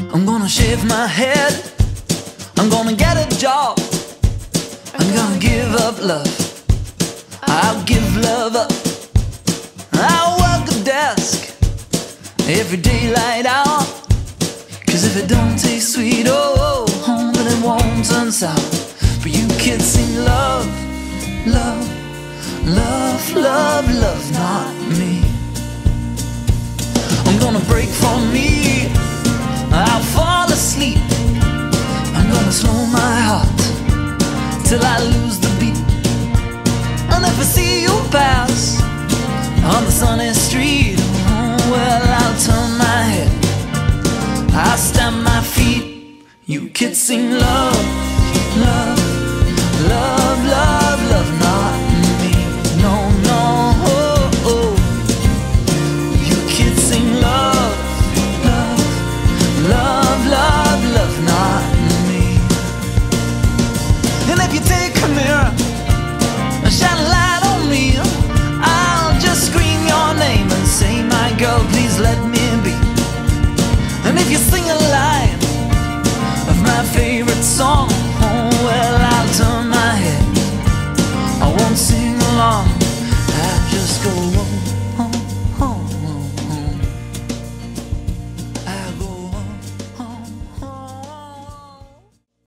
I'm gonna shave my head, I'm gonna get a job, I'm gonna give up love, I'll give love up. I'll work a desk every daylight hour, 'cause if it don't taste sweet, oh, then it won't turn sour. But you kids sing love, love, love, love, love, not me. I'm gonna break for me, I'll fall asleep, I'm gonna slow my heart till I lose the beat. And if I see you pass on the sunny street, oh, well, I'll turn my head, I'll stamp my feet. You kids sing love, love, love, love, love, not me. No, no, oh, oh. You kids sing love, love, love, love, love, not me. And if you take a mirror and shine a light on me, I'll just scream your name and say, my girl, please let me be. And if you sing a line of my favorite song, oh, well, I'll turn my head, I won't sing along, I'll just go